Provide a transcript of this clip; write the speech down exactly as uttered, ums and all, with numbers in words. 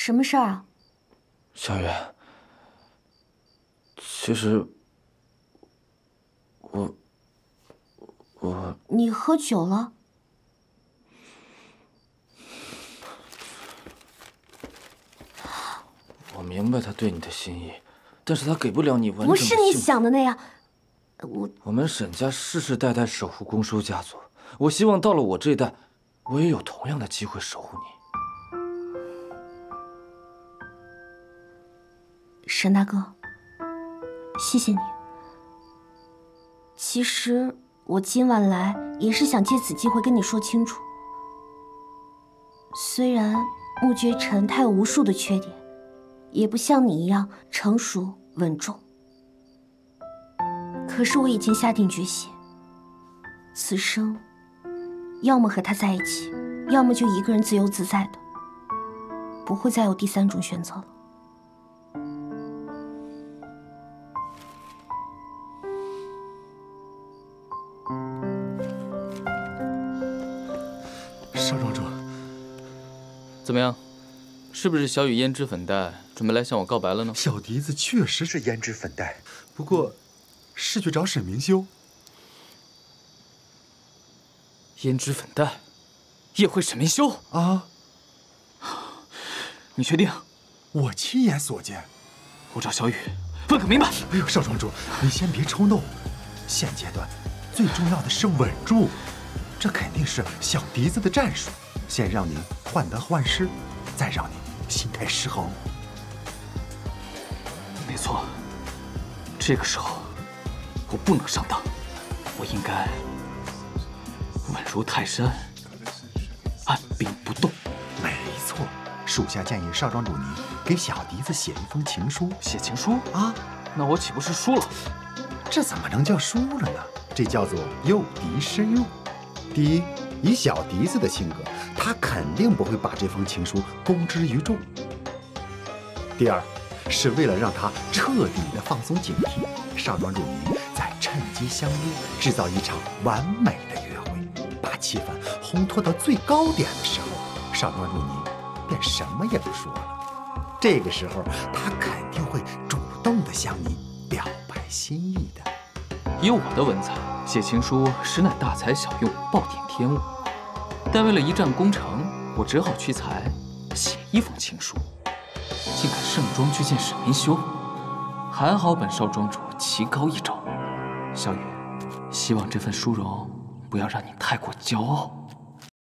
什么事儿啊？ 小雨，其实我我你喝酒了？ 我明白他对你的心意，但是他给不了你完整的不是你想的那样。我我们沈家世世代代守护公收家族，我希望到了我这一代，我也有同样的机会守护你。 沈大哥，谢谢你。其实我今晚来也是想借此机会跟你说清楚。虽然穆觉尘他有无数的缺点，也不像你一样成熟稳重，可是我已经下定决心，此生要么和他在一起，要么就一个人自由自在的，不会再有第三种选择了。 少庄主， 怎么样？是不是小雨胭脂粉黛准备来向我告白了呢？ 小笛子确实是胭脂粉黛，不过是去找沈明修。 胭脂粉黛也会沈明修啊？ 你确定？ 我亲眼所见。 我找小雨问个明白。 哎呦，少庄主，你先别冲动，现阶段最重要的是稳住。 这肯定是小笛子的战术，先让你患得患失，再让你心态失衡。 没错，这个时候我不能上当，我应该稳如泰山，按兵不动。 没错，属下建议少庄主您给小笛子写一封情书。 写情书啊？ 那我岂不是输了？ 这怎么能叫输了呢？这叫做诱敌深入。 第一，以小笛子的性格，他肯定不会把这封情书公之于众。第二，是为了让他彻底的放松警惕，少庄主您再趁机相约，制造一场完美的约会，把气氛烘托到最高点的时候，少庄主您便什么也不说了。这个时候，他肯定会主动的向你表白心意的。 以我的文采，写情书实乃大材小用，暴殄天物。但为了一战功成，我只好屈才，写一封情书，竟敢盛装去见沈明修。还好本少庄主棋高一筹。小雨，希望这份殊荣不要让你太过骄傲。